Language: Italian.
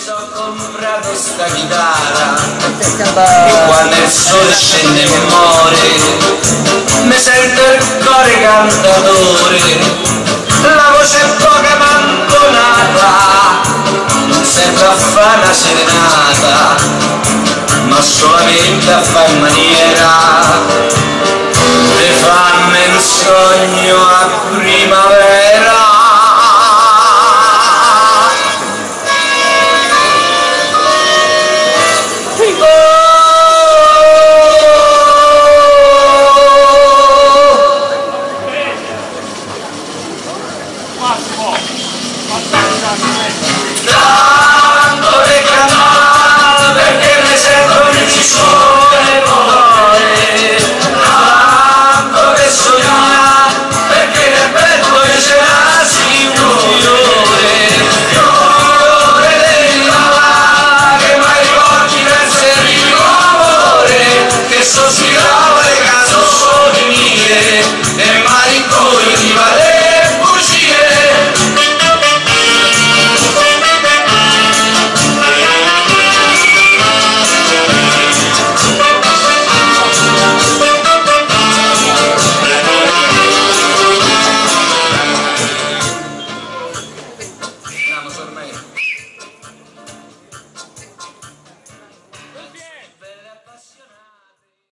sono comprato sta chitarra e quando il sole scende e muore mi sento il cuore cantatore, la voce è poca mantonata, non serve a fare una serenata ma solamente a fare maniera di farmi un sogno a primavera. Tanto le canale perché mi sento che ci sono le parole, tanto che sognare perché nel petto c'è l'asi un fiore dei lavare, ma ricordi verso il amore che sospirava le canzoni mie.